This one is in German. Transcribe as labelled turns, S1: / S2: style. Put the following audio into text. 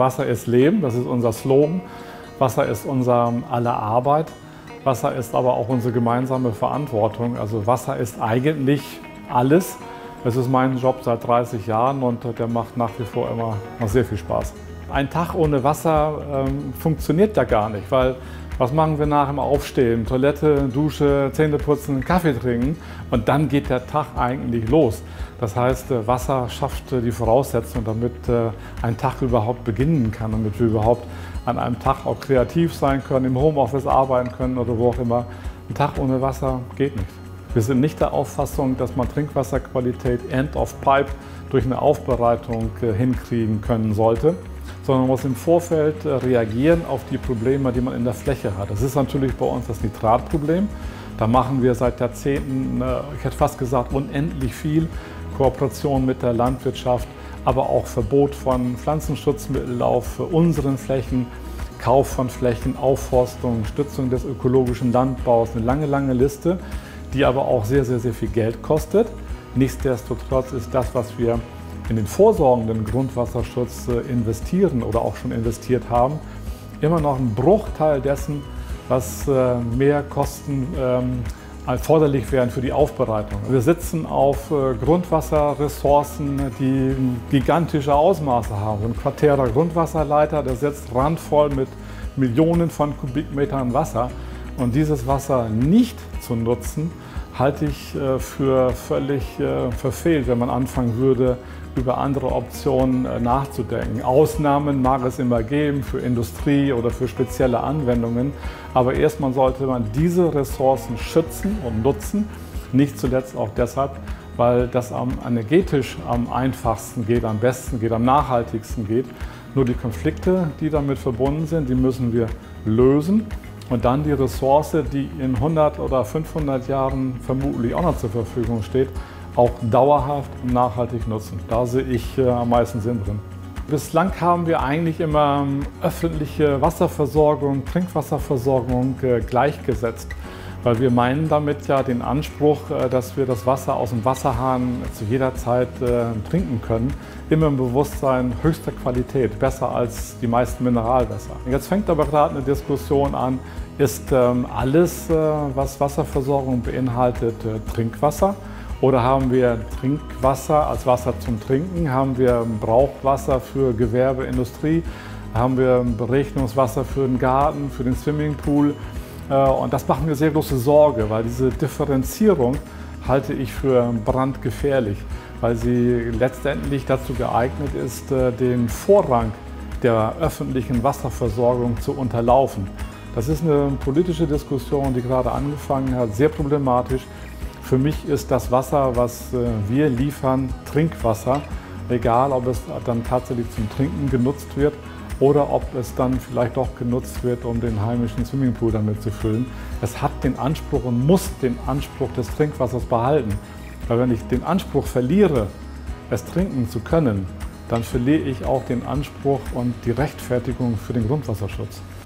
S1: Wasser ist Leben, das ist unser Slogan. Wasser ist unser aller Arbeit. Wasser ist aber auch unsere gemeinsame Verantwortung. Also Wasser ist eigentlich alles. Das ist mein Job seit 30 Jahren und der macht nach wie vor immer noch sehr viel Spaß. Ein Tag ohne Wasser funktioniert ja gar nicht, weil was machen wir nach dem Aufstehen? Toilette, Dusche, Zähne putzen, Kaffee trinken und dann geht der Tag eigentlich los. Das heißt, Wasser schafft die Voraussetzung, damit ein Tag überhaupt beginnen kann, damit wir überhaupt an einem Tag auch kreativ sein können, im Homeoffice arbeiten können oder wo auch immer. Ein Tag ohne Wasser geht nicht. Wir sind nicht der Auffassung, dass man Trinkwasserqualität end of pipe durch eine Aufbereitung hinkriegen können sollte, sondern man muss im Vorfeld reagieren auf die Probleme, die man in der Fläche hat. Das ist natürlich bei uns das Nitratproblem. Da machen wir seit Jahrzehnten, ich hätte fast gesagt, unendlich viel Kooperation mit der Landwirtschaft, aber auch Verbot von Pflanzenschutzmitteln auf unseren Flächen, Kauf von Flächen, Aufforstung, Stützung des ökologischen Landbaus, eine lange, lange Liste, die aber auch sehr, sehr, sehr viel Geld kostet. Nichtsdestotrotz ist das, was wir in den vorsorgenden Grundwasserschutz investieren oder auch schon investiert haben, immer noch ein Bruchteil dessen, was mehr Kosten erforderlich wären für die Aufbereitung. Wir sitzen auf Grundwasserressourcen, die gigantische Ausmaße haben. Ein quartärer Grundwasserleiter, der sitzt randvoll mit Millionen von Kubikmetern Wasser. Und dieses Wasser nicht zu nutzen, halte ich für völlig verfehlt, wenn man anfangen würde, über andere Optionen nachzudenken. Ausnahmen mag es immer geben für Industrie oder für spezielle Anwendungen, aber erstmal sollte man diese Ressourcen schützen und nutzen, nicht zuletzt auch deshalb, weil das energetisch am einfachsten geht, am besten geht, am nachhaltigsten geht. Nur die Konflikte, die damit verbunden sind, die müssen wir lösen. Und dann die Ressource, die in 100 oder 500 Jahren vermutlich auch noch zur Verfügung steht, auch dauerhaft und nachhaltig nutzen. Da sehe ich am meisten Sinn drin. Bislang haben wir eigentlich immer öffentliche Wasserversorgung, Trinkwasserversorgung gleichgesetzt. Weil wir meinen damit ja den Anspruch, dass wir das Wasser aus dem Wasserhahn zu jeder Zeit trinken können, immer im Bewusstsein höchster Qualität, besser als die meisten Mineralwässer. Jetzt fängt aber gerade eine Diskussion an, ist alles, was Wasserversorgung beinhaltet, Trinkwasser? Oder haben wir Trinkwasser als Wasser zum Trinken? Haben wir Brauchwasser für Gewerbe, Industrie? Haben wir Beregnungswasser für den Garten, für den Swimmingpool? Und das macht mir sehr große Sorge, weil diese Differenzierung halte ich für brandgefährlich, weil sie letztendlich dazu geeignet ist, den Vorrang der öffentlichen Wasserversorgung zu unterlaufen. Das ist eine politische Diskussion, die gerade angefangen hat, sehr problematisch. Für mich ist das Wasser, was wir liefern, Trinkwasser, egal ob es dann tatsächlich zum Trinken genutzt wird oder ob es dann vielleicht doch genutzt wird, um den heimischen Swimmingpool damit zu füllen. Es hat den Anspruch und muss den Anspruch des Trinkwassers behalten. Weil wenn ich den Anspruch verliere, es trinken zu können, dann verliere ich auch den Anspruch und die Rechtfertigung für den Grundwasserschutz.